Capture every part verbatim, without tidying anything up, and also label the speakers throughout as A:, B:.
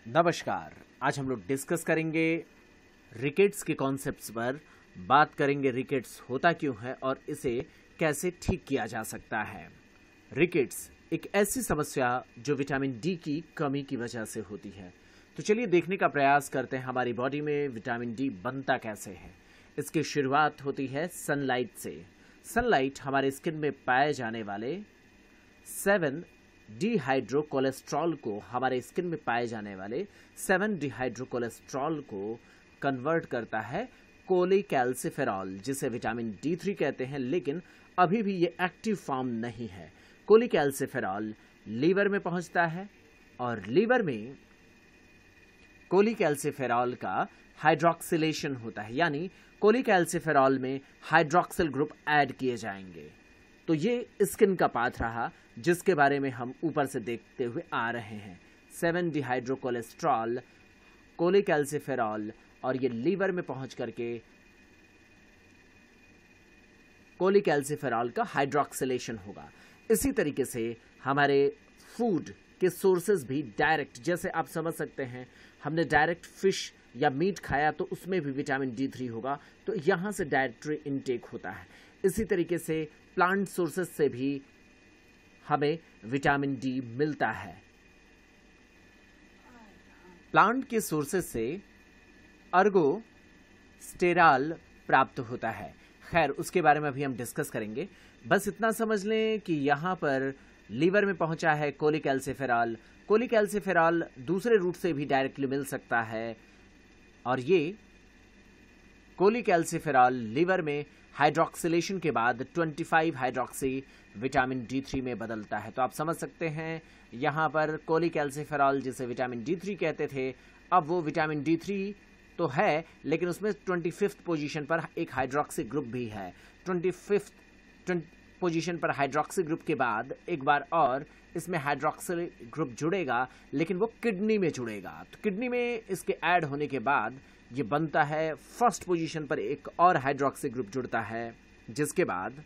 A: नमस्कार। आज हम लोग डिस्कस करेंगे रिकेट्स के कॉन्सेप्ट्स पर। बात करेंगे रिकेट्स होता क्यों है और इसे कैसे ठीक किया जा सकता है। रिकेट्स एक ऐसी समस्या जो विटामिन डी की कमी की वजह से होती है। तो चलिए देखने का प्रयास करते हैं हमारी बॉडी में विटामिन डी बनता कैसे है। इसकी शुरुआत होती है सनलाइट से। सनलाइट हमारे स्किन में पाए जाने वाले सेवन डिहाइड्रो कोलेस्ट्रॉल को हमारे स्किन में पाए जाने वाले सेवन डिहाइड्रो कोलेस्ट्रॉल को कन्वर्ट करता है कोलिकैल्सिफेरॉल, जिसे विटामिन डी थ्री कहते हैं, लेकिन अभी भी ये एक्टिव फॉर्म नहीं है। कोलिकैल्सिफेरॉल लीवर में पहुंचता है और लीवर में कोलिकैल्सिफेरॉल का हाइड्रोक्सिलेशन होता है, यानी कोलिकैल्सिफेरॉल में हाइड्रोक्सिल ग्रुप ऐड किए जाएंगे। तो ये स्किन का पाथ रहा जिसके बारे में हम ऊपर से देखते हुए आ रहे हैं। सेवन डिहाइड्रो कोलेस्ट्रॉल, कोलिकैल्सिफेरॉल, और ये लीवर में पहुंच करके कोलिकैल्सिफेरॉल का हाइड्रोक्सिलेशन होगा। इसी तरीके से हमारे फूड के सोर्सेज भी डायरेक्ट, जैसे आप समझ सकते हैं हमने डायरेक्ट फिश या मीट खाया तो उसमें भी विटामिन डी थ्री होगा, तो यहाँ से डायरेक्टरी इनटेक होता है। इसी तरीके से प्लांट सोर्सेज से भी हमें विटामिन डी मिलता है। प्लांट के सोर्सेज से अर्गो स्टेराल प्राप्त होता है। खैर, उसके बारे में अभी हम डिस्कस करेंगे। बस इतना समझ लें कि यहाँ पर लीवर में पहुंचा है कोलिकैल्सिफेरॉल। कोलिकैल्सिफेरॉल दूसरे रूट से भी डायरेक्टली मिल सकता है और ये कोलिकैल्सिफेरॉल लीवर में हाइड्रोक्सिलेशन के बाद पच्चीस हाइड्रोक्सी विटामिन डी थ्री में बदलता है। तो आप समझ सकते हैं यहाँ पर कोलिकैल्सिफेरॉल, जिसे विटामिन डी थ्री कहते थे, अब वो विटामिन डी थ्री तो है, लेकिन उसमें पच्चीसवीं पोजीशन पर एक हाइड्रोक्सी ग्रुप भी है। पच्चीसवीं पोजीशन पर हाइड्रोक्सी ग्रुप के बाद एक बार और इसमें हाइड्रोक्सिल ग्रुप जुड़ेगा, लेकिन वो किडनी में जुड़ेगा। तो किडनी में इसके ऐड होने के बाद ये बनता है, फर्स्ट पोजीशन पर एक और हाइड्रोक्सी ग्रुप जुड़ता है, जिसके बाद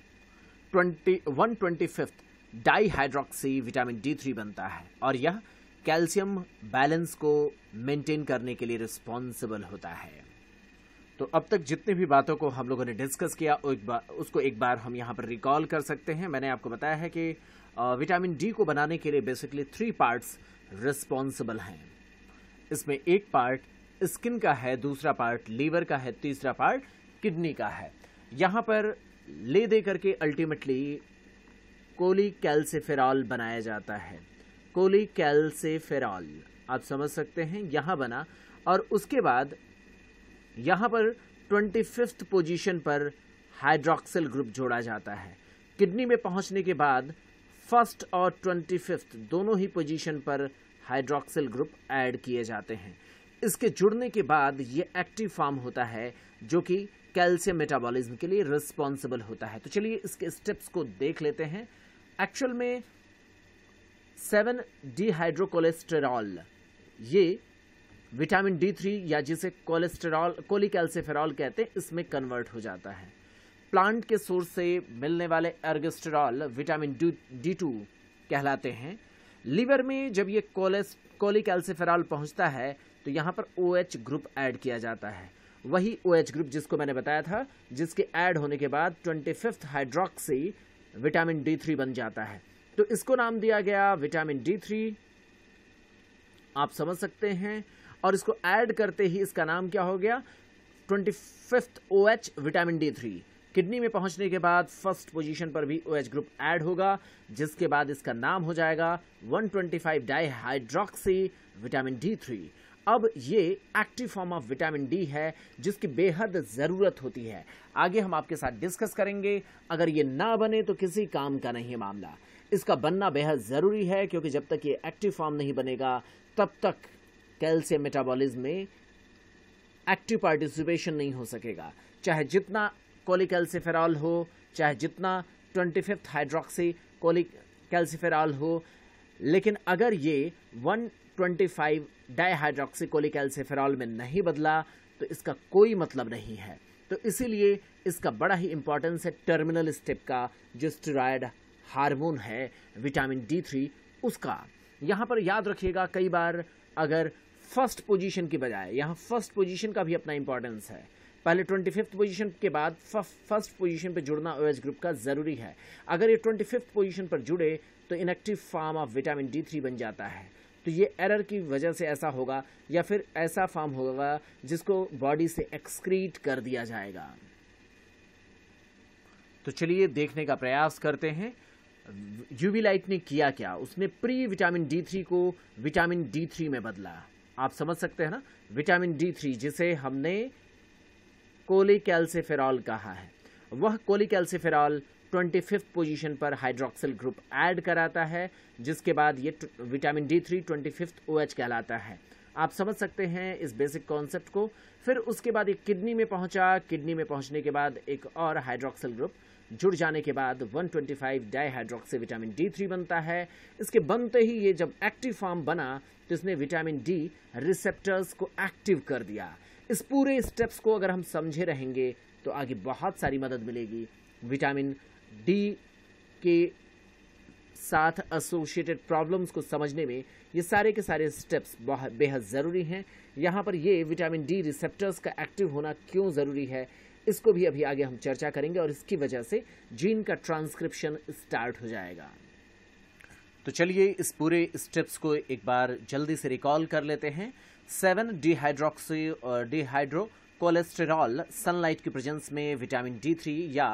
A: one twenty fifth dihydroxy vitamin D three बनता है और यह कैल्शियम बैलेंस को मेंटेन करने के लिए रिस्पॉन्सिबल होता है। तो अब तक जितने भी बातों को हम लोगों ने डिस्कस किया एक बार उसको एक बार हम यहाँ पर रिकॉल कर सकते हैं। मैंने आपको बताया है कि विटामिन डी को बनाने के लिए बेसिकली थ्री पार्ट्स रिस्पॉन्सिबल हैं। इसमें एक पार्ट स्किन का है, दूसरा पार्ट लीवर का है, तीसरा पार्ट किडनी का है। यहाँ पर ले दे करके अल्टीमेटली कोलिकैल्सिफेरॉल बनाया जाता है। कोलिकैल्सिफेरॉल आप समझ सकते हैं यहाँ बना और उसके बाद यहाँ पर पच्चीसवीं पोजीशन पर हाइड्रोक्सिल ग्रुप जोड़ा जाता है। किडनी में पहुँचने के बाद फर्स्ट और पच्चीसवीं दोनों ही पोजीशन पर हाइड्रोक्सिल ग्रुप ऐड किए जाते हैं। इसके जुड़ने के बाद ये एक्टिव फॉर्म होता है जो कि कैल्शियम मेटाबॉलिज्म के लिए रिस्पॉन्सिबल होता है। तो चलिए इसके स्टेप्स को देख लेते हैं। एक्चुअल में सेवन डिहाइड्रोकोलेस्टेरॉल ये विटामिन डी थ्री या जिसे कोलेस्टेरॉल कोलिकैल्सिफेरॉल कहते हैं, इसमें कन्वर्ट हो जाता है। प्लांट के सोर्स से मिलने वाले एर्गोस्टेरॉल विटामिन डी टू कहलाते हैं। लीवर में जब ये कोलेस कोलिकैल्सिफेरॉल पहुंचता है तो यहाँ पर ओ एच ग्रुप ऐड किया जाता है। वही ओ एच ग्रुप जिसको मैंने बताया था, जिसके ऐड होने के बाद पच्चीसवीं हाइड्रोक्सी विटामिन डी थ्री बन जाता है। तो इसको नाम दिया गया विटामिन डी थ्री, आप समझ सकते हैं। और इसको ऐड करते ही इसका नाम क्या हो गया, पच्चीसवीं O H vitamin D three. Kidney में पहुंचने के बाद फर्स्ट पोजीशन पर भी ओ एच ग्रुप ऐड होगा, जिसके बाद इसका नाम हो जाएगा one twenty five dihydroxy vitamin D three. अब ये active form of vitamin D है जिसकी बेहद ज़रूरत होती है। आगे हम आपके साथ डिस्कस करेंगे। अगर ये ना बने तो किसी काम का नहीं है मामला। इसका बनना बेहद ज़रूरी है, क्योंकि जब तक ये एक्टिव फॉर्म नहीं बनेगा तब तक कैल्शियम मेटाबॉलिज्म में एक्टिव पार्टिसिपेशन नहीं हो सकेगा। चाहे जितना कोलिकैल्सिफेरॉल हो, चाहे जितना पच्चीसवीं हाइड्रोक्सी कोलिकैल्सिफेरॉल हो, लेकिन अगर ये one twenty five dihydroxy cholecalciferol में नहीं बदला तो इसका कोई मतलब नहीं है। तो इसीलिए इसका बड़ा ही इंपॉर्टेंस है टर्मिनल स्टेप का, जो स्टेरॉयड हार्मोन है विटामिन डी थ्री उसका। यहाँ पर याद रखिएगा, कई बार अगर फर्स्ट पोजीशन की बजाय यहाँ फर्स्ट पोजीशन का भी अपना इंपॉर्टेंस है। पहले ट्वेंटी फिफ्थ पोजीशन के बाद फर्स्ट पोजीशन पे जुड़ना ओएच ग्रुप का ज़रूरी है। अगर ये ट्वेंटी फिफ्थ पोजीशन पर जुड़े तो inactive form of vitamin D three बन जाता है। तो ये एरर की वजह से ऐसा होगा, या फिर ऐसा फॉर्म होगा जिसको बॉडी से एक्सक्रीट कर दिया जाएगा। तो चलिए देखने का प्रयास करते हैं यूवी लाइट ने किया क्या। उसने प्री विटामिन डी थ्री को विटामिन डी थ्री में बदला। आप समझ सकते हैं ना, विटामिन डी थ्री जिसे हमने कोलिकैल्सिफेरॉल कहा है, वह कोलिकैल्सिफेरॉल ट्वेंटी फिफ्थ पोजीशन पर हाइड्रोक्सिल ग्रुप ऐड कराता है, जिसके बाद ये vitamin D three twenty fifth OH कहलाता है। आप समझ सकते हैं इस बेसिक कॉन्सेप्ट को। फिर उसके बाद एक किडनी में पहुंचा। किडनी में पहुंचने के बाद एक और हाइड्रोक्सिल ग्रुप जुड़ जाने के बाद one twenty five dihydroxy vitamin D three बनता है। इसके बनते ही ये जब एक्टिव फॉर्म बना तो इसने विटामिन डी रिसेप्टर्स को एक्टिव कर दिया। इस पूरे स्टेप्स को अगर हम समझे रहेंगे तो आगे बहुत सारी मदद मिलेगी। विटामिन डी के साथ एसोसिएटेड प्रॉब्लम्स को समझने में ये सारे के सारे स्टेप्स बहुत बेहद ज़रूरी हैं। यहाँ पर ये विटामिन डी रिसेप्टर्स का एक्टिव होना क्यों ज़रूरी है, इसको भी अभी आगे हम चर्चा करेंगे, और इसकी वजह से जीन का ट्रांसक्रिप्शन स्टार्ट हो जाएगा। तो चलिए इस पूरे स्टेप्स को एक बार जल्दी से रिकॉल कर लेते हैं। सेवन डिहाइड्रोक्सी और डिहाइड्रो कोलेस्टेरॉल सनलाइट की प्रेजेंस में विटामिन डी थ्री या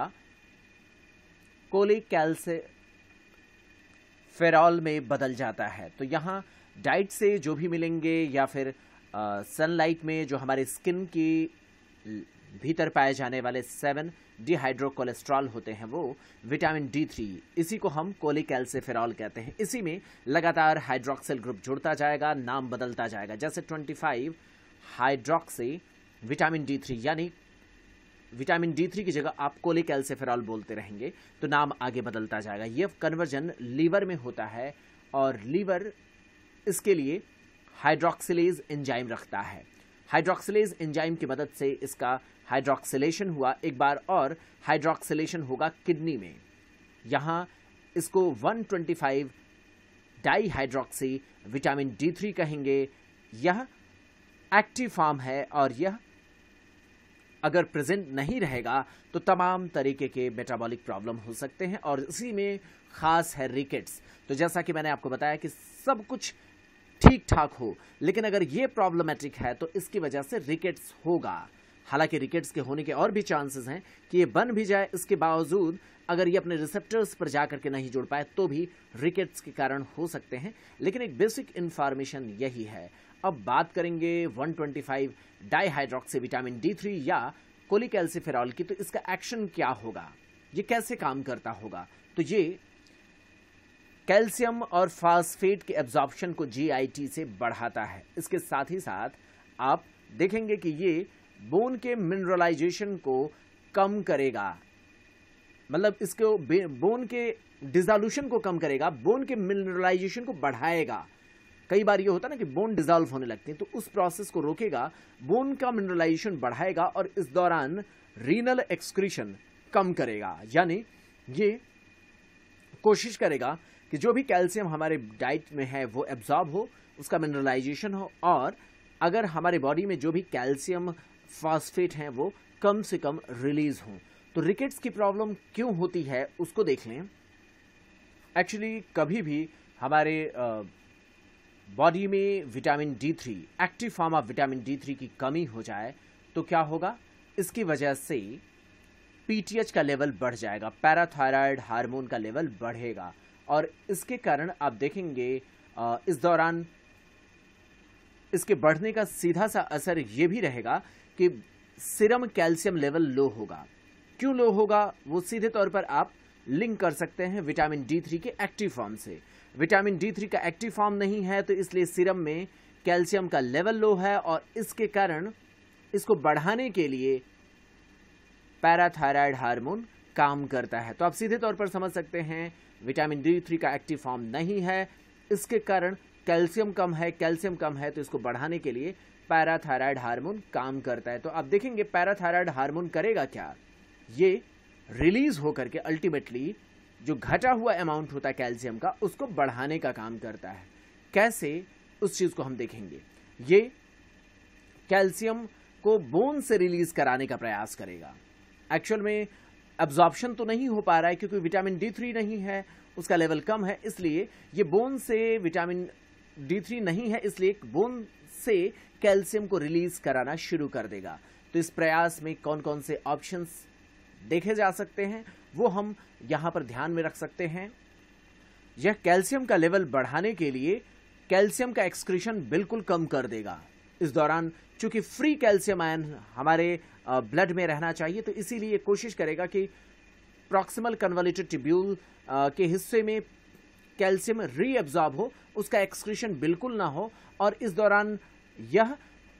A: कोलिकैल्सिफेरॉल में बदल जाता है। तो यहाँ डाइट से जो भी मिलेंगे या फिर सनलाइट में जो हमारे स्किन की भीतर पाए जाने वाले सेवन डिहाइड्रो कोलेस्ट्रॉल होते हैं वो विटामिन डी थ्री, इसी को हम कोलिकैल्सिफेरॉल कहते हैं। इसी में लगातार हाइड्रोक्सिल ग्रुप जुड़ता जाएगा, नाम बदलता जाएगा। जैसे twenty five hydroxy vitamin D three, यानी विटामिन डी थ्री की जगह आप कोलिकैल्सिफेरॉल बोलते रहेंगे तो नाम आगे बदलता जाएगा। यह कन्वर्जन लीवर में होता है और लीवर इसके लिए हाइड्रोक्सिलेज एंजाइम रखता है। हाइड्रोक्सिलेज एंजाइम की मदद से इसका हाइड्रोक्सिलेशन हुआ। एक बार और हाइड्रोक्सिलेशन होगा किडनी में। यहाँ इसको one twenty five dihydroxy vitamin D three कहेंगे। यह एक्टिव फॉर्म है और यह अगर प्रेजेंट नहीं रहेगा तो तमाम तरीके के मेटाबॉलिक प्रॉब्लम हो सकते हैं, और इसी में खास है रिकेट्स। तो जैसा कि मैंने आपको बताया कि सब कुछ ठीक ठाक हो, लेकिन अगर ये प्रॉब्लमेटिक है तो इसकी वजह से रिकेट्स होगा। हालांकि रिकेट्स के होने के और भी चांसेस हैं कि ये बन भी जाए, इसके बावजूद अगर ये अपने रिसेप्टर्स पर जाकर के नहीं जुड़ पाए तो भी रिकेट्स के कारण हो सकते हैं। लेकिन एक बेसिक इंफॉर्मेशन यही है। अब बात करेंगे one twenty five dihydroxy vitamin D three या कोलिकैल्सिफेरॉल की। तो इसका एक्शन क्या होगा, ये कैसे काम करता होगा? तो ये कैल्शियम और फास्फेट के एब्जॉर्प्शन को जी आई टी से बढ़ाता है। इसके साथ ही साथ आप देखेंगे कि ये बोन के मिनरलाइजेशन को कम करेगा, मतलब इसको बोन के डिसोल्यूशन को कम करेगा, बोन के मिनरलाइजेशन को बढ़ाएगा। कई बार ये होता है ना कि बोन डिसॉल्व होने लगते हैं, तो उस प्रोसेस को रोकेगा, बोन का मिनरलाइजेशन बढ़ाएगा और इस दौरान रीनल एक्सक्रीशन कम करेगा। यानी ये कोशिश करेगा कि जो भी कैल्शियम हमारे डाइट में है वो एब्जॉर्ब हो, उसका मिनरलाइजेशन हो, और अगर हमारे बॉडी में जो भी कैल्शियम फॉस्फेट हैं वो कम से कम रिलीज हों। तो रिकेट्स की प्रॉब्लम क्यों होती है उसको देख लें। एक्चुअली कभी भी हमारे बॉडी में vitamin D three, active form of vitamin D three की कमी हो जाए तो क्या होगा, इसकी वजह से पीटीएच का लेवल बढ़ जाएगा, पैराथायराइड हार्मोन का लेवल बढ़ेगा, और इसके कारण आप देखेंगे इस दौरान इसके बढ़ने का सीधा सा असर ये भी रहेगा कि सीरम कैल्शियम लेवल लो होगा। क्यों लो होगा वो सीधे तौर पर आप लिंक कर सकते हैं विटामिन डी थ्री के एक्टिव फॉर्म से। विटामिन डी थ्री का एक्टिव फॉर्म नहीं है तो इसलिए सीरम में कैल्शियम का लेवल लो है, और इसके कारण इसको बढ़ाने के लिए पैराथायराइड हार्मोन काम करता है। तो आप सीधे तौर पर समझ सकते हैं विटामिन डी थ्री का एक्टिव फॉर्म नहीं है, इसके कारण कैल्शियम कम है, कैल्शियम कम है तो इसको बढ़ाने के लिए पैराथायराइड हार्मोन काम करता है। तो आप देखेंगे पैराथायराइड हार्मोन करेगा क्या, ये रिलीज होकर के अल्टीमेटली जो घटा हुआ अमाउंट होता है कैल्शियम का उसको बढ़ाने का काम करता है। कैसे? उस चीज को हम देखेंगे। ये कैल्शियम को बोन से रिलीज कराने का प्रयास करेगा। एक्चुअल में एब्जॉर्प्शन तो नहीं हो पा रहा है क्योंकि विटामिन डी थ्री नहीं है, उसका लेवल कम है, इसलिए ये बोन से विटामिन डी थ्री नहीं है, इसलिए बोन से कैल्शियम को रिलीज कराना शुरू कर देगा। तो इस प्रयास में कौन कौन से ऑप्शंस देखे जा सकते हैं वो हम यहां पर ध्यान में रख सकते हैं। यह कैल्शियम का लेवल बढ़ाने के लिए कैल्शियम का एक्सक्रीशन बिल्कुल कम कर देगा। इस दौरान चूंकि फ्री कैल्शियम आयन हमारे ब्लड में रहना चाहिए, तो इसीलिए कोशिश करेगा कि प्रॉक्सिमल कन्वॉल्यूटेड ट्यूब्यूल के हिस्से में कैल्शियम रीअब्सॉर्ब हो, उसका एक्सक्रीशन बिल्कुल ना हो, और इस दौरान यह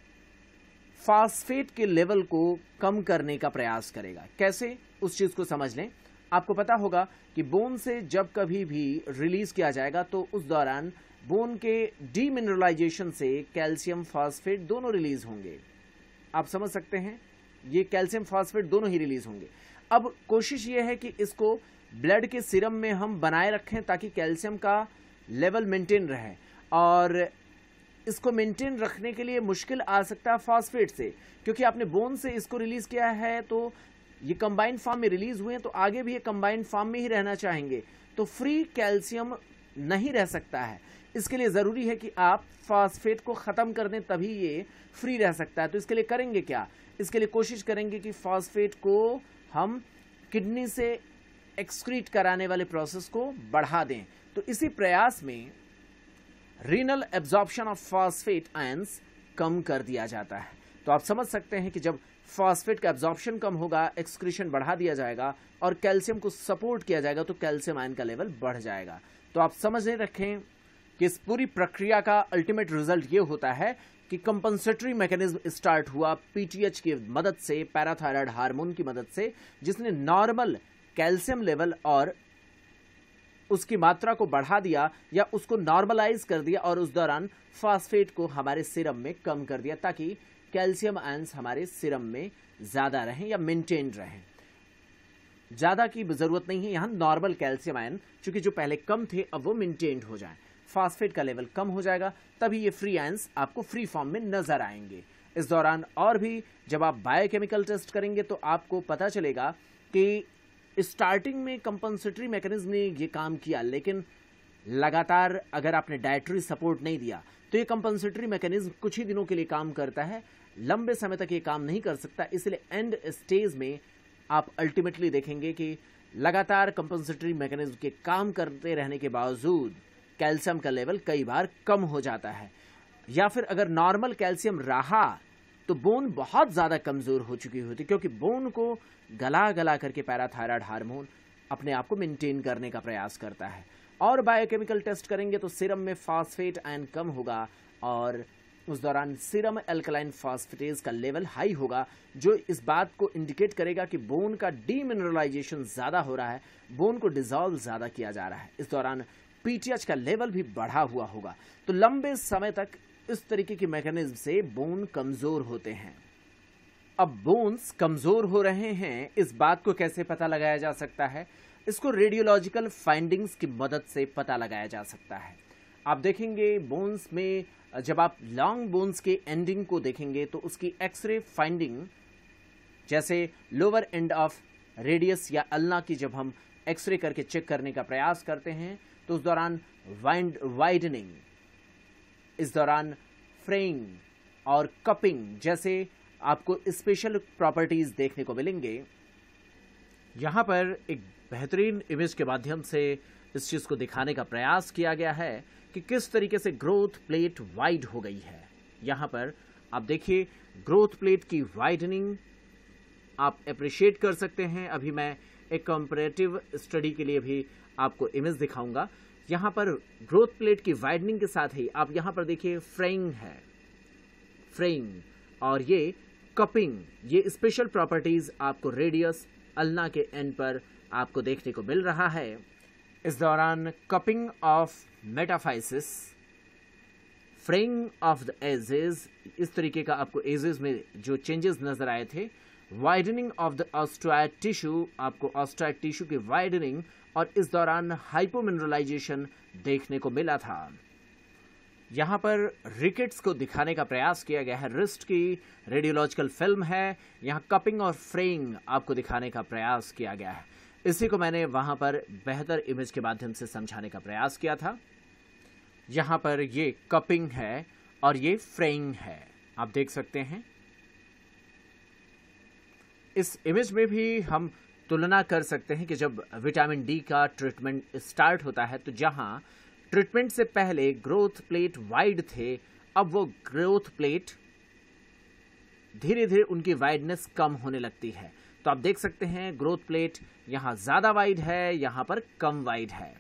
A: फास्फेट के लेवल को कम करने का प्रयास करेगा। कैसे, उस चीज को समझ लें। आपको पता होगा कि बोन से जब कभी भी रिलीज किया जाएगा तो उस दौरान बोन के डीमिनरलाइजेशन से कैल्शियम फास्फेट दोनों रिलीज होंगे। आप समझ सकते हैं, ये कैल्शियम फास्फेट दोनों ही रिलीज होंगे। अब कोशिश ये है कि इसको ब्लड के सीरम में हम बनाए रखें ताकि कैल्शियम का लेवल मेंटेन रहे, और इसको मेंटेन रखने के लिए मुश्किल आ सकता है फास्फेट से, क्योंकि आपने बोन से इसको रिलीज किया है तो ये कंबाइंड फॉर्म में रिलीज हुए हैं, तो आगे भी ये कंबाइंड फॉर्म में ही रहना चाहेंगे, तो फ्री कैल्शियम नहीं रह सकता है। इसके लिए जरूरी है कि आप फास्फेट को खत्म कर दें, तभी ये फ्री रह सकता है। तो इसके लिए करेंगे क्या, इसके लिए कोशिश करेंगे कि फास्फेट को हम किडनी से एक्सक्रीट कराने वाले प्रोसेस को बढ़ा दें। तो इसी प्रयास में renal absorption of phosphate ions कम कर दिया जाता है। तो आप समझ सकते हैं कि जब फास्फेट का एब्जॉर्प्शन कम होगा, एक्सक्रीशन बढ़ा दिया जाएगा और कैल्शियम को सपोर्ट किया जाएगा, तो कैल्शियम आयन का लेवल बढ़ जाएगा। तो आप समझ रखें कि इस पूरी प्रक्रिया का अल्टीमेट रिजल्ट ये होता है कि कंपनसेटरी मैकेनिज्म स्टार्ट हुआ पीटीएच की मदद से, पैराथायराइड हार्मोन की मदद से, जिसने नॉर्मल कैल्शियम लेवल और उसकी मात्रा को बढ़ा दिया या उसको नॉर्मलाइज कर दिया, और उस दौरान फास्फेट को हमारे सीरम में कम कर दिया ताकि कैल्शियम आयंस हमारे सीरम में ज्यादा रहें या मेंटेन रहें। ज्यादा की जरूरत नहीं है, यहां नॉर्मल कैल्शियम आयन चूंकि जो पहले कम थे अब वो मेंटेन हो जाए, फास्फेट का लेवल कम हो जाएगा, तभी ये फ्री आयंस आपको फ्री फॉर्म में नजर आएंगे। इस दौरान और भी जब आप बायोकेमिकल टेस्ट करेंगे तो आपको पता चलेगा कि स्टार्टिंग में कंपनसेटरी मैकेनिज्म ने ये काम किया, लेकिन लगातार अगर आपने डाइटरी सपोर्ट नहीं दिया तो ये कंपनसेटरी मैकेनिज्म कुछ ही दिनों के लिए काम करता है, लंबे समय तक ये काम नहीं कर सकता। इसलिए एंड स्टेज में आप अल्टीमेटली देखेंगे कि लगातार कंपनसेटरी मैकेनिज्म के काम करते रहने के बावजूद कैल्शियम का लेवल कई बार कम हो जाता है, या फिर अगर नॉर्मल कैल्शियम रहा तो बोन बहुत ज्यादा कमजोर हो चुकी होती, क्योंकि बोन को गला गला करके पैराथायराइड हार्मोन अपने आप को मेंटेन करने का प्रयास करता है। और बायोकेमिकल टेस्ट करेंगे तो सीरम में फास्फेट आयन कम होगा और उस दौरान सीरम एल्कलाइन फास्फेटेज का लेवल हाई होगा, जो इस बात को इंडिकेट करेगा कि बोन का डीमिनरलाइजेशन ज्यादा हो रहा है, बोन को डिसॉल्व ज्यादा किया जा रहा है। इस दौरान पीटीएच का लेवल भी बढ़ा हुआ होगा। तो लंबे समय तक इस तरीके की मैकेनिज्म से बोन कमजोर होते हैं। अब बोन्स कमजोर हो रहे हैं, इस बात को कैसे पता लगाया जा सकता है? इसको रेडियोलॉजिकल फाइंडिंग्स की मदद से पता लगाया जा सकता है। आप देखेंगे बोन्स में जब आप लॉन्ग बोन्स के एंडिंग को देखेंगे तो उसकी एक्सरे फाइंडिंग, जैसे लोअर एंड ऑफ रेडियस या अल्ना की जब हम एक्सरे करके चेक करने का प्रयास करते हैं तो उस दौरान वाइंड वाइडनिंग, इस दौरान फ्रेइंग और कपिंग जैसे आपको स्पेशल प्रॉपर्टीज देखने को मिलेंगे। यहां पर एक बेहतरीन इमेज के माध्यम से इस चीज को दिखाने का प्रयास किया गया है कि किस तरीके से ग्रोथ प्लेट वाइड हो गई है। यहां पर आप देखिए ग्रोथ प्लेट की वाइडनिंग आप अप्रिशिएट कर सकते हैं। अभी मैं एक कंपैरेटिव स्टडी के लिए भी आपको इमेज दिखाऊंगा। यहां पर ग्रोथ प्लेट की वाइडनिंग के साथ ही आप यहां पर देखिए फ्रेइंग है, फ्रेइंग और ये कपिंग, ये स्पेशल प्रॉपर्टीज आपको रेडियस अल्ना के एंड पर आपको देखने को मिल रहा है। इस दौरान cupping of metaphysis, fraying of the edges, इस तरीके का आपको एजेस में जो चेंजेस नजर आए थे। Widening of the osteoid tissue, आपको ऑस्ट्राइड टिश्यू की वाइडनिंग और इस दौरान हाइपोमिनरलाइजेशन देखने को मिला था। यहाँ पर रिकेट्स को दिखाने का प्रयास किया गया है। रिस्ट की रेडियोलॉजिकल फिल्म है, यहाँ कपिंग और फ्रेइंग आपको दिखाने का प्रयास किया गया है। इसी को मैंने वहाँ पर बेहतर इमेज के माध्यम से समझाने का प्रयास किया था। यहाँ पर ये कपिंग है और ये फ्रेइंग है, आप देख सकते हैं। इस इमेज में भी हम तुलना कर सकते हैं कि जब विटामिन डी का ट्रीटमेंट स्टार्ट होता है तो जहाँ ट्रीटमेंट से पहले ग्रोथ प्लेट वाइड थे, अब वो ग्रोथ प्लेट धीरे धीरे उनकी वाइडनेस कम होने लगती है। तो आप देख सकते हैं ग्रोथ प्लेट यहां ज्यादा वाइड है, यहां पर कम वाइड है।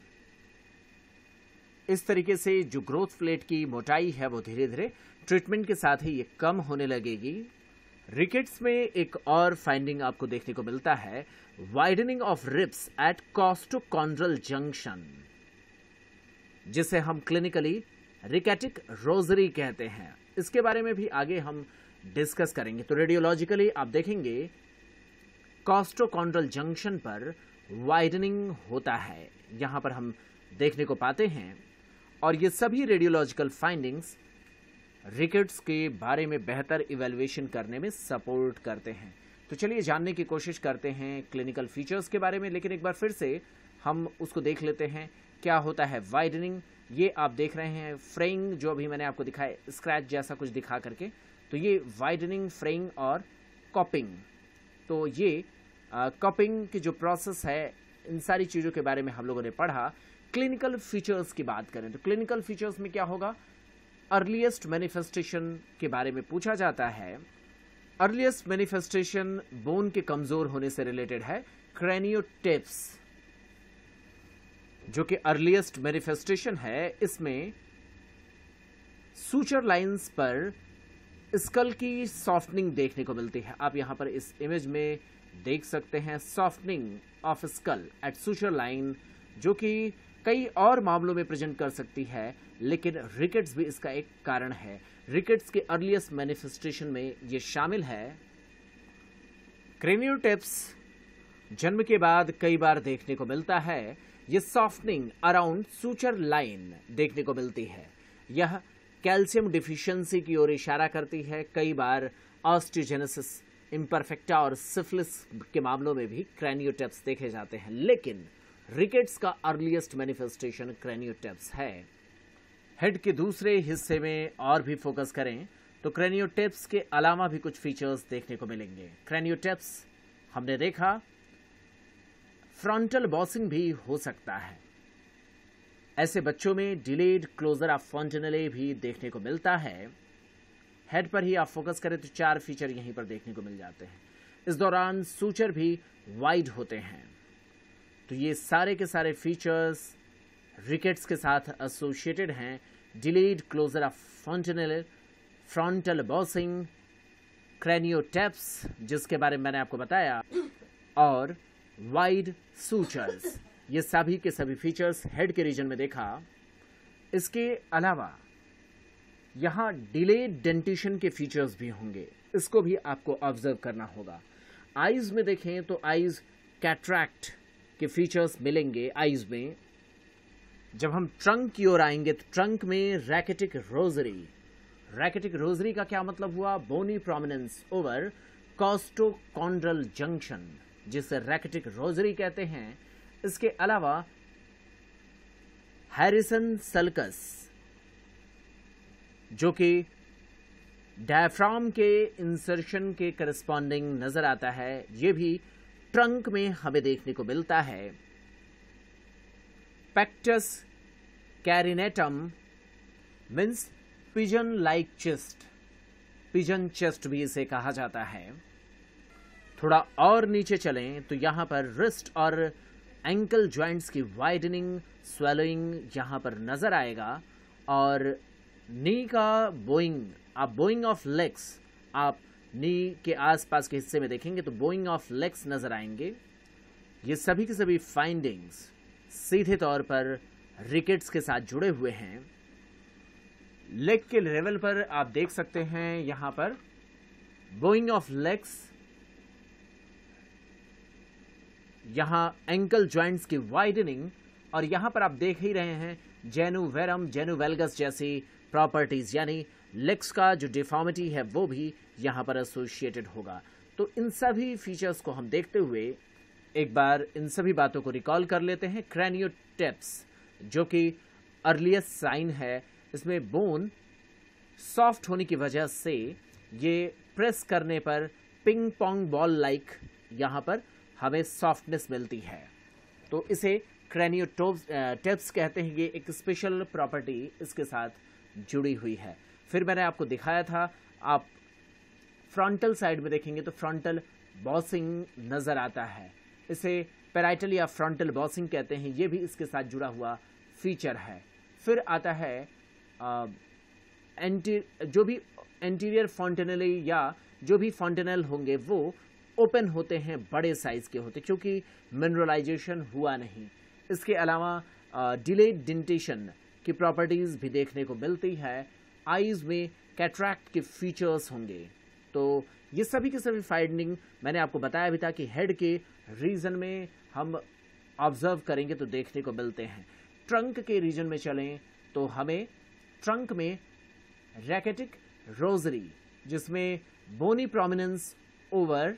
A: इस तरीके से जो ग्रोथ प्लेट की मोटाई है वो धीरे धीरे ट्रीटमेंट के साथ ही ये कम होने लगेगी। रिकेट्स में एक और फाइंडिंग आपको देखने को मिलता है, widening of ribs at costochondral junction, जिसे हम क्लिनिकली रिकेटिक रोजरी कहते हैं। इसके बारे में भी आगे हम डिस्कस करेंगे। तो रेडियोलॉजिकली आप देखेंगे कॉस्टोकॉन्ड्रल जंक्शन पर वाइडनिंग होता है, यहां पर हम देखने को पाते हैं। और ये सभी रेडियोलॉजिकल फाइंडिंग्स रिकेट्स के बारे में बेहतर इवैल्यूएशन करने में सपोर्ट करते हैं। तो चलिए जानने की कोशिश करते हैं क्लिनिकल फीचर्स के बारे में, लेकिन एक बार फिर से हम उसको देख लेते हैं क्या होता है वाइडनिंग। ये आप देख रहे हैं फ्रेइंग, जो अभी मैंने आपको दिखाया स्क्रैच जैसा कुछ दिखा करके, तो ये वाइडनिंग, फ्रेइंग और कपिंग। तो ये कपिंग की जो प्रोसेस है, इन सारी चीज़ों के बारे में हम लोगों ने पढ़ा। क्लिनिकल फीचर्स की बात करें तो क्लिनिकल फीचर्स में क्या होगा, अर्लीस्ट मैनिफेस्टेशन के बारे में पूछा जाता है। अर्लीस्ट मैनिफेस्टेशन बोन के कमजोर होने से रिलेटेड है। क्रेनियोटिप्स जो कि अर्लीस्ट मैनिफेस्टेशन है, इसमें सूचर लाइंस पर स्कल की सॉफ्टनिंग देखने को मिलती है। आप यहां पर इस इमेज में देख सकते हैं softening of skull at suture line, जो कि कई और मामलों में प्रेजेंट कर सकती है, लेकिन रिकेट्स भी इसका एक कारण है। रिकेट्स के अर्लीस्ट मैनिफेस्टेशन में ये शामिल है। क्रेनियोटिप्स जन्म के बाद कई बार देखने को मिलता है। ये सॉफ्टनिंग अराउंड सूचर लाइन देखने को मिलती है। यह कैल्शियम डिफिशियंसी की ओर इशारा करती है। कई बार ऑस्टियोजेनेसिस इम्परफेक्टा और सिफिलिस के मामलों में भी क्रेनियोटिप्स देखे जाते हैं, लेकिन रिकेट्स का अर्लीस्ट मैनिफेस्टेशन क्रेनियोटिप्स है। हेड के दूसरे हिस्से में और भी फोकस करें तो क्रेनियोटिप्स के अलावा भी कुछ फीचर्स देखने को मिलेंगे। क्रेनियोटिप्स हमने देखा, फ्रंटल बॉसिंग भी हो सकता है। ऐसे बच्चों में डिलेड क्लोजर ऑफ फॉन्टेनेले भी देखने को मिलता है। हेड पर ही आप फोकस करें तो चार फीचर यहीं पर देखने को मिल जाते हैं। इस दौरान सूचर भी वाइड होते हैं। तो ये सारे के सारे फीचर्स रिकेट्स के साथ एसोसिएटेड हैं। Delayed closure of fontanelle, frontal bossing, craniotabes जिसके बारे में मैंने आपको बताया, और वाइड सूचर्स, ये सभी के सभी फीचर्स हेड के रीजन में देखा। इसके अलावा यहां डिलेड डेंटिशन के फीचर्स भी होंगे, इसको भी आपको ऑब्जर्व करना होगा। आईज में देखें तो आईज कैटरैक्ट के फीचर्स मिलेंगे आईज में। जब हम ट्रंक की ओर आएंगे तो ट्रंक में रैकेटिक रोजरी, रैकेटिक रोजरी का क्या मतलब हुआ, bony prominence over costochondral junction, जिसे रैकेटिक रोजरी कहते हैं। इसके अलावा हैरिसन सल्कस जो कि डायफ्राम के इंसर्शन के करस्पॉन्डिंग नजर आता है, ये भी ट्रंक में हमें देखने को मिलता है। Pectus carinatum means pigeon like chest, pigeon chest भी इसे कहा जाता है। थोड़ा और नीचे चलें तो यहां पर रिस्ट और एंकल जॉइंट्स की वाइडनिंग, स्वेलोइंग यहां पर नजर आएगा। और नी का बोइंग, आप बोइंग ऑफ लेग्स आप नी के आसपास के हिस्से में देखेंगे तो बोइंग ऑफ लेग्स नजर आएंगे। ये सभी के सभी फाइंडिंग्स सीधे तौर पर रिकेट्स के साथ जुड़े हुए हैं। लेग के लेवल पर आप देख सकते हैं यहां पर बोइंग ऑफ लेग्स, यहां एंकल जॉइंट्स की वाइडनिंग, और यहां पर आप देख ही रहे हैं जेनुवेरम जेनुवेल्गस जैसी प्रॉपर्टीज यानी लेग्स का जो डिफॉर्मिटी है वो भी यहाँ पर एसोसिएटेड होगा। तो इन सभी फीचर्स को हम देखते हुए एक बार इन सभी बातों को रिकॉल कर लेते हैं। क्रैनियोटेप्स जो कि अर्लीस्ट साइन है, इसमें बोन सॉफ्ट होने की वजह से ये प्रेस करने पर पिंग पोंग बॉल लाइक यहाँ पर हमें सॉफ्टनेस मिलती है, तो इसे क्रैनियोटेप्स कहते हैं। ये एक स्पेशल प्रॉपर्टी इसके साथ जुड़ी हुई है। फिर मैंने आपको दिखाया था, आप फ्रंटल साइड में देखेंगे तो फ्रंटल बॉसिंग नज़र आता है, इसे पैराइटल या फ्रंटल बॉसिंग कहते हैं, ये भी इसके साथ जुड़ा हुआ फीचर है। फिर आता है आ, एंटी जो भी एंटीरियर फॉन्टेनली या जो भी फॉन्टेनल होंगे वो ओपन होते हैं, बड़े साइज के होते क्योंकि मिनरलाइजेशन हुआ नहीं। इसके अलावा डिलेड डिंटेशन की प्रॉपर्टीज भी देखने को मिलती है। आईज में कैटरैक्ट के फीचर्स होंगे। तो ये सभी के सभी फाइंडिंग मैंने आपको बताया भी था कि हेड के रीजन में हम ऑब्जर्व करेंगे तो देखने को मिलते हैं। ट्रंक के रीजन में चलें तो हमें ट्रंक में रैकेटिक रोजरी जिसमें bony prominence over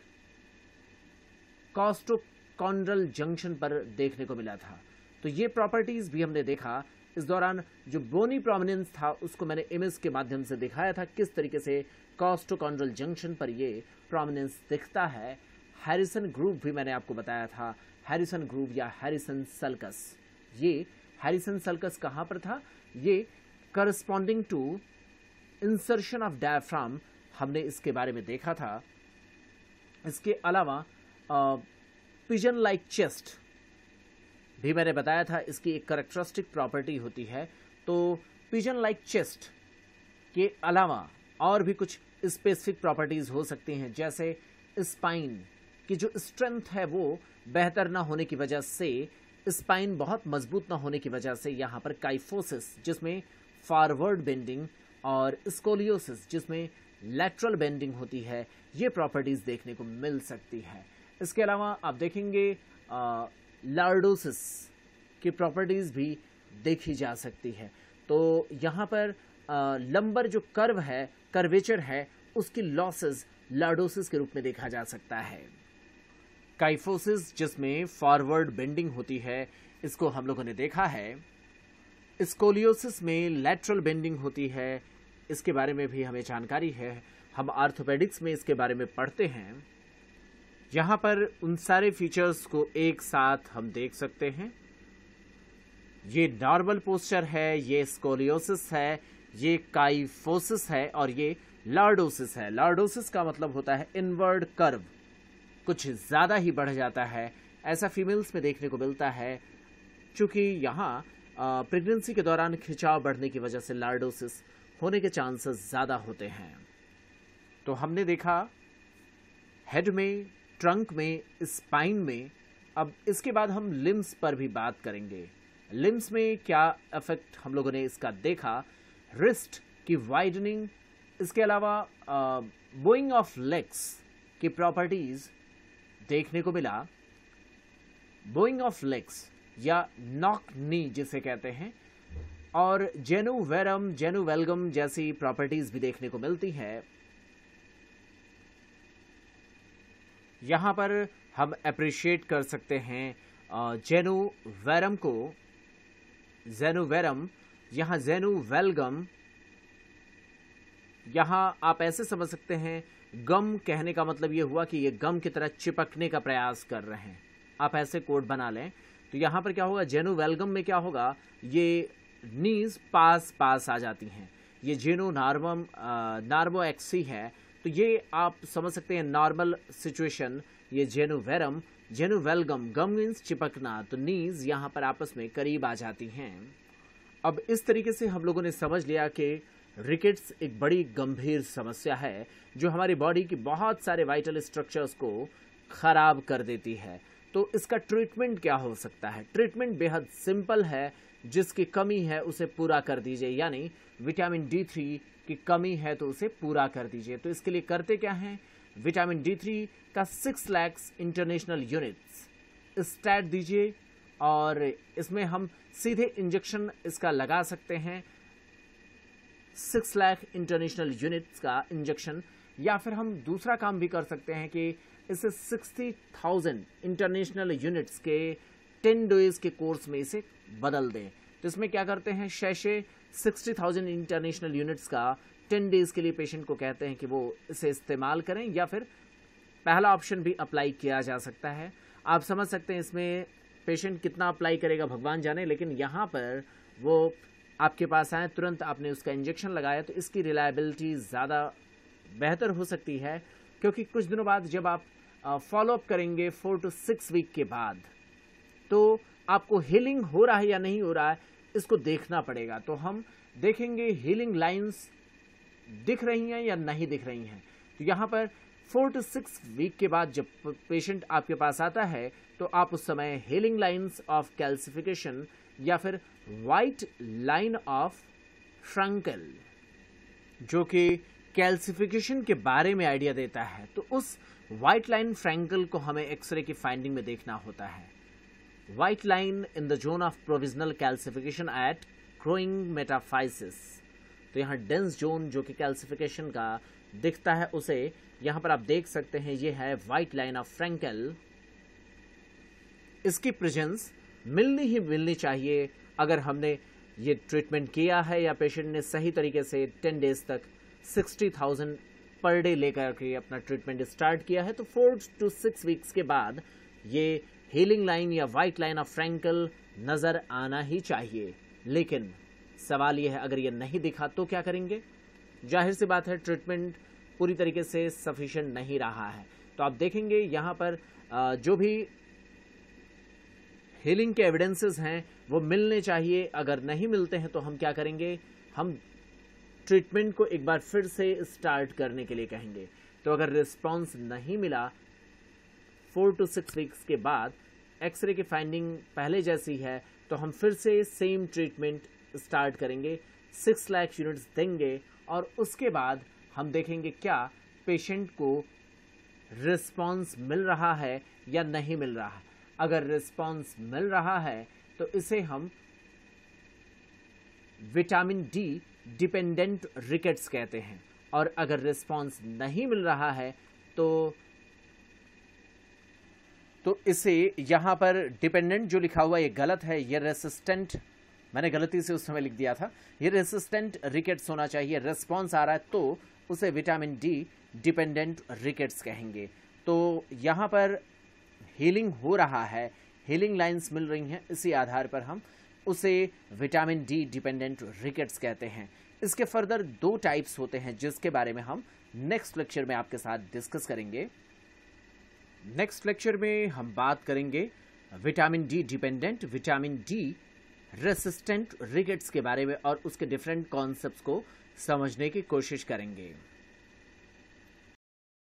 A: costochondral junction पर देखने को मिला था। तो ये प्रॉपर्टीज भी हमने देखा। इस दौरान जो बोनी प्रोमिनेंस था उसको मैंने इमेज के माध्यम से दिखाया था किस तरीके से कॉस्टोकॉन्ड्रल जंक्शन पर ये प्रोमिनेंस दिखता है। हैरिसन ग्रूव भी मैंने आपको बताया था, हैरिसन ग्रूव या हैरिसन सल्कस। ये हैरिसन सल्कस कहाँ पर था? ये corresponding to insertion of diaphragm हमने इसके बारे में देखा था। इसके अलावा पिजन लाइक चेस्ट भी मैंने बताया था, इसकी एक कैरेक्टरिस्टिक प्रॉपर्टी होती है। तो पिजन लाइक चेस्ट के अलावा और भी कुछ स्पेसिफिक प्रॉपर्टीज हो सकती हैं, जैसे स्पाइन की जो स्ट्रेंथ है वो बेहतर ना होने की वजह से, स्पाइन बहुत मजबूत ना होने की वजह से यहाँ पर काइफोसिस जिसमें फॉरवर्ड बेंडिंग और स्कोलियोसिस जिसमें लैटरल बेंडिंग होती है, ये प्रॉपर्टीज देखने को मिल सकती है। इसके अलावा आप देखेंगे लॉर्डोसिस की प्रॉपर्टीज भी देखी जा सकती है। तो यहाँ पर लंबर जो कर्व है, कर्वेचर है, उसकी लॉसेस लॉर्डोसिस के रूप में देखा जा सकता है। काइफोसिस जिसमें फॉरवर्ड बेंडिंग होती है, इसको हम लोगों ने देखा है। स्कोलियोसिस में लैटरल बेंडिंग होती है, इसके बारे में भी हमें जानकारी है, हम आर्थोपेडिक्स में इसके बारे में पढ़ते हैं। यहाँ पर उन सारे फीचर्स को एक साथ हम देख सकते हैं। ये नॉर्मल पोस्चर है, ये स्कोलियोसिस है, ये काइफोसिस है और ये लॉर्डोसिस है। लॉर्डोसिस का मतलब होता है इनवर्ड कर्व, कुछ ज़्यादा ही बढ़ जाता है। ऐसा फीमेल्स में देखने को मिलता है। चूँकि यहाँ प्रेगनेंसी के दौरान खिंचाव बढ़ने की वजह से लॉर्डोसिस होने के चांसेस ज़्यादा होते हैं। तो हमने देखा हेड में, ट्रंक में, स्पाइन में। अब इसके बाद हम लिम्स पर भी बात करेंगे। लिम्स में क्या इफेक्ट हम लोगों ने इसका देखा? रिस्ट की वाइडनिंग, इसके अलावा बोइंग ऑफ लेग्स की प्रॉपर्टीज देखने को मिला। बोइंग ऑफ लेग्स या नॉक नी जिसे कहते हैं, और जेनुवेरम, जेनुवेल्गम जैसी प्रॉपर्टीज भी देखने को मिलती है। यहाँ पर हम अप्रिशिएट कर सकते हैं जेनुवेरम को, जेनुवेरम, यहाँ जेनुवेल्गम, यहाँ आप ऐसे समझ सकते हैं, गम कहने का मतलब ये हुआ कि ये गम की तरह चिपकने का प्रयास कर रहे हैं। आप ऐसे कोड बना लें। तो यहाँ पर क्या होगा? जेनुवेल्गम में क्या होगा? ये नीज पास पास आ जाती हैं। ये जेनो नार्मम नार्मो एक्सी है, तो ये आप समझ सकते हैं नॉर्मल सिचुएशन। ये जेनुवेरम, जेनुवेल्गम, गम मीन्स चिपकना, तो नीज यहाँ पर आपस में करीब आ जाती हैं। अब इस तरीके से हम लोगों ने समझ लिया कि रिकेट्स एक बड़ी गंभीर समस्या है जो हमारी बॉडी की बहुत सारे वाइटल स्ट्रक्चर्स को खराब कर देती है। तो इसका ट्रीटमेंट क्या हो सकता है? ट्रीटमेंट बेहद सिंपल है। जिसकी कमी है उसे पूरा कर दीजिए, यानी विटामिन डी थ्री की कमी है तो उसे पूरा कर दीजिए। तो इसके लिए करते क्या हैं? विटामिन डी थ्री का six lakhs international units stat दीजिए और इसमें हम सीधे इंजेक्शन इसका लगा सकते हैं। सिक्स लाख इंटरनेशनल यूनिट्स का इंजेक्शन, या फिर हम दूसरा काम भी कर सकते हैं कि इसे सिक्सटी थाउजेंड इंटरनेशनल यूनिट्स के टेन डेज के कोर्स में इसे बदल दें। तो इसमें क्या करते हैं, sachet sixty thousand international units का टेन डेज के लिए पेशेंट को कहते हैं कि वो इसे इस्तेमाल करें, या फिर पहला ऑप्शन भी अप्लाई किया जा सकता है। आप समझ सकते हैं इसमें पेशेंट कितना अप्लाई करेगा भगवान जाने, लेकिन यहाँ पर वो आपके पास आए, तुरंत आपने उसका इंजेक्शन लगाया, तो इसकी रिलायबिलिटी ज़्यादा बेहतर हो सकती है, क्योंकि कुछ दिनों बाद जब आप फॉलोअप करेंगे फोर टू सिक्स वीक के बाद, तो आपको हीलिंग हो रहा है या नहीं हो रहा है इसको देखना पड़ेगा। तो हम देखेंगे हीलिंग लाइंस दिख रही हैं या नहीं दिख रही हैं। तो यहाँ पर फोर टू सिक्स वीक के बाद जब पेशेंट आपके पास आता है, तो आप उस समय हीलिंग लाइंस ऑफ कैल्सिफिकेशन या फिर वाइट लाइन ऑफ फ्रैंकल, जो कि कैल्सिफिकेशन के बारे में आइडिया देता है, तो उस वाइट लाइन फ्रैंकल को हमें एक्सरे की फाइंडिंग में देखना होता है। White line in the zone of provisional calcification at growing metaphysis. तो यहाँ डेंस जोन जो कि कैल्सिफिकेशन का दिखता है, उसे यहाँ पर आप देख सकते हैं, ये है वाइट लाइन ऑफ फ्रैंकल। इसकी प्रेजेंस मिलनी ही मिलनी चाहिए अगर हमने ये ट्रीटमेंट किया है या पेशेंट ने सही तरीके से टेन डेज तक सिक्सटी थाउजेंड पर डे लेकर के अपना ट्रीटमेंट स्टार्ट किया है। तो फोर टू सिक्स वीक्स के बाद ये हीलिंग लाइन या वाइट लाइन ऑफ फ्रैंकल नज़र आना ही चाहिए। लेकिन सवाल यह है, अगर ये नहीं दिखा तो क्या करेंगे? जाहिर सी बात है, ट्रीटमेंट पूरी तरीके से सफिशिएंट नहीं रहा है। तो आप देखेंगे यहाँ पर जो भी हीलिंग के एविडेंसेस हैं वो मिलने चाहिए। अगर नहीं मिलते हैं तो हम क्या करेंगे, हम ट्रीटमेंट को एक बार फिर से स्टार्ट करने के लिए कहेंगे। तो अगर रिस्पॉन्स नहीं मिला फोर टू सिक्स वीक्स के बाद, एक्सरे की फाइंडिंग पहले जैसी है, तो हम फिर से सेम ट्रीटमेंट स्टार्ट करेंगे, सिक्स लाख यूनिट्स देंगे, और उसके बाद हम देखेंगे क्या पेशेंट को रिस्पॉन्स मिल रहा है या नहीं मिल रहा है। अगर रिस्पॉन्स मिल रहा है तो इसे हम विटामिन डी डिपेंडेंट रिकेट्स कहते हैं, और अगर रिस्पॉन्स नहीं मिल रहा है तो तो इसे यहाँ पर डिपेंडेंट जो लिखा हुआ ये गलत है, ये रेसिस्टेंट, मैंने गलती से उस समय लिख दिया था, ये रेसिस्टेंट रिकेट्स होना चाहिए। रिस्पॉन्स आ रहा है तो उसे विटामिन डी डिपेंडेंट रिकेट्स कहेंगे। तो यहाँ पर हीलिंग हो रहा है, हीलिंग लाइंस मिल रही हैं, इसी आधार पर हम उसे विटामिन डी डिपेंडेंट रिकेट्स कहते हैं। इसके फर्दर दो टाइप्स होते हैं जिसके बारे में हम नेक्स्ट लेक्चर में आपके साथ डिस्कस करेंगे। नेक्स्ट लेक्चर में हम बात करेंगे vitamin D dependent, vitamin D resistant rickets के बारे में, और उसके डिफरेंट कॉन्सेप्ट्स को समझने की कोशिश करेंगे।